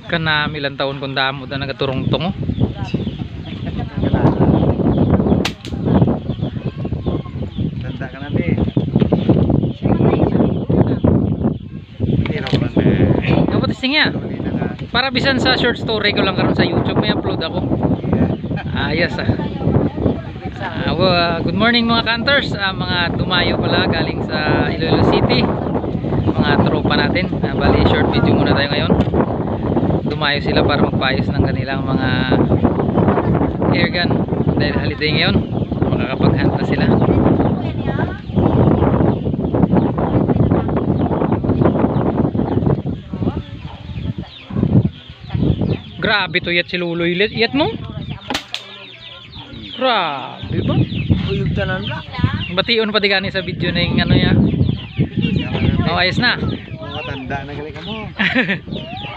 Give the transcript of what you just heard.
Kanam ilang taon kung damo na nagaturong tungo. Tanda ka na be. Dapat isingya. Para bisan sa short story ko lang karon sa YouTube, may upload ako. Ayos good morning mga kanters, mga dumayo pala galing sa Iloilo City, mga tropa natin. Bali short video muna tayo ngayon. Dumayo sila para magpaayos ng kanilang mga airgun dahil holiday ngayon, makakapag-hunt na sila. Grabe to yat si Luloy. Yat mo? Grabe ba? Uyog tanan la. Bation pa di gani sa video na yung ano niya. Oh, ayos na. Matanda na gali ka mo.